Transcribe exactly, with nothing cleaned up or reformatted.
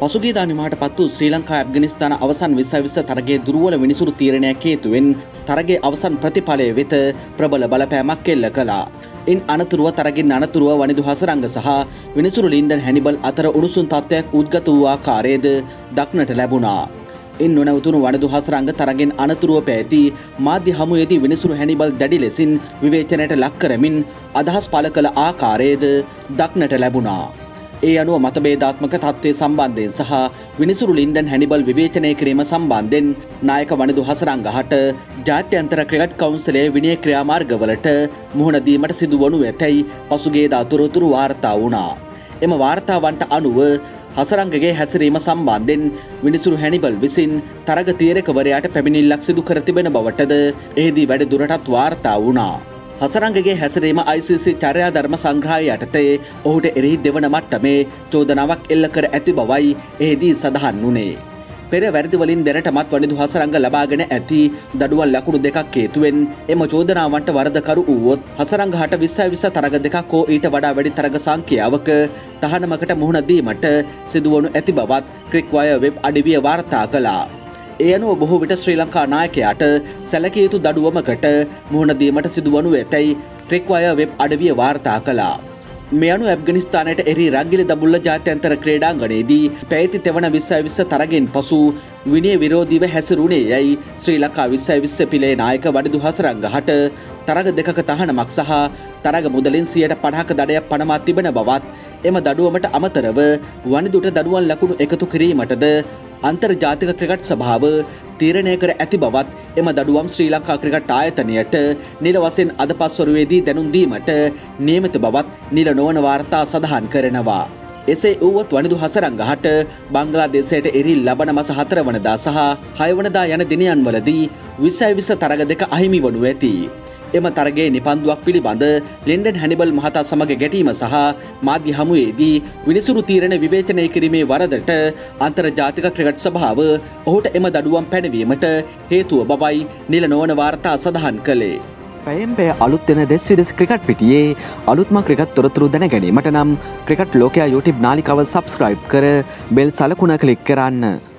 පසුගියදා නිමහට පත් වූ ශ්‍රී ලංකා ඇෆ්ගනිස්තාන අවසන් විස්සයි විස්ස තරගයේ දුර්වල විනිසුරු තීරණයක් හේතුවෙන් තරගයේ අවසන් ප්‍රතිඵලය වෙත ප්‍රබල බලපෑමක් එල්ල කළා. ඉන් අනතුරුව තරගින් අනතුරුව වනිදු හසරංග සහ විනිසුරු ලින්ඩන් හැනිබල් අතර උණුසුම් තත්ත්වයක් උද්ගත වූ ආකාරයේද දක්නට ලැබුණා. ඉන් නොනැවතුණු වනිදු හසරංග තරගෙන් අනතුරුව පැවති මාධ්‍ය හමුවේදී විනිසුරු හැනිබල් දැඩි ලෙසින් විවේචනයට ලක් කරමින් අදහස් පළ කළ ආකාරයේද දක්නට ලැබුණා. ඒ අනුව මතභේදාත්මක තත්ත්වය සම්බන්ධයෙන් සහ විනිසුරු ලින්ඩන් හැනිබල් විවේචනය කිරීම සම්බන්ධයෙන් නායක වනිදු හසරංගහට ජාත්‍යන්තර ක්‍රිකට් කවුන්සිලයේ විනය ක්‍රියාමාර්ගවලට මුහුණ දීමට සිදු වනු ඇතැයි පසුගියදා තොරතුරු වාර්තා වුණා. එම වාර්තාවන්ට අනුව හසරංගගේ හැසිරීම සම්බන්ධයෙන් විනිසුරු හැනිබල් විසින් තරග තීරකවරයාට පැමිණිල්ලක් සිදු කර තිබෙන බවටද එහිදී වැඩි දුරටත් වාර්තා වුණා. හසරංගගේ හැසිරීම I C C චර්යා ධර්ම සංග්‍රහය යටතේ ඔහුට එරෙහි දෙවන මට්ටමේ චෝදනාවක් එල්ල කර ඇති බවයි එහිදී සඳහන් වුණේ. පෙර වැරදි වලින් දැනටමත් වනිදු හසරංග ලබාගෙන ඇති දඩුවම් ලකුණු දෙකක් හේතුවෙන් එම චෝදනාවන්ට වරදකරු වූවොත් හසරංගහට විස්සයි විස්ස තරග දෙකක් හෝ ඊට වඩා වැඩි තරග සංඛ්‍යාවක තහනමකට මුහුණ දීමට සිදුවනු ඇති බවත් ක්‍රික්වයර් වෙබ් අඩවිය වාර්තා කළා. ඒ අනුව බොහෝ විට ශ්‍රී ලංකා නායකයාට සැලකිය යුතු දඩුවමකට මුහුණ දීමට සිදුවනු ඇතැයි ක්‍රික්වයර් වෙබ් අඩවිය වාර්තා කළා. මේ අනුව ඇෆ්ගනිස්තානයට එරෙහි රංගිල දඹුල්ල ජාත්‍යන්තර ක්‍රීඩාංගණයේදී පැවති තෙවන විස්සයි විස්ස තරගෙන් පසු විනය විරෝධීව හැසිරුණේ යයි ශ්‍රී ලංකා විස්සයි විස්ස පිලේ නායක වනිදු හසරංගහට තරග දෙකක තහනමක් සහ තරග මුදලින් සියයට පනහක දඩයක් පනමා තිබෙන බවත් එම දඩුවමට අමතරව වනිදුට දඩුවම් ලකුණු එකතු කිරීමටද අන්තර්ජාතික ක්‍රිකට් සභාව තීරණය කර ඇති බවත් එම දඩුවම් ශ්‍රී ලංකා ක්‍රිකට් ආයතනයට නිල වශයෙන් අද පස්වරුවේදී දැනුම් දීමට නියමිත බවත් නිල නොවන වාර්තා සඳහන් කරනවා. එසේ වුවත් වනිදු හසරංගහට බංග්ලාදේශයට එරෙහි ලබන මස හතර වනදා සහ හය වනදා යන දිනයන්වලදී විස්සයි විස්ස තරග දෙක අහිමි වනු ඇති. එම තරගයේ නිපන්දුවක් පිළිබඳ ලින්ඩන් හැනිබල් මහතා සමග ගැටීම සහ මාධ්‍ය හමුවේදී විනිසුරු තීරණ විවේචනය කිරීමේ වරදට අන්තර්ජාතික ක්‍රිකට් සභාව ඔහුට එම දඩුවම් පැනවීමට හේතුව බවයි නිල නොවන වාර්තා සඳහන් කළේ. පැයෙන් පැය අලුත් දෙන දෙස් විදෙස් ක්‍රිකට් පිටියේ අලුත්ම ක්‍රිකට් තොරතුරු දැන ගැනීමට නම් ක්‍රිකට් ලෝකයා YouTube නාලිකාව සබ්ස්ක්‍රයිබ් කර බෙල් සලකුණ ක්ලික් කරන්න.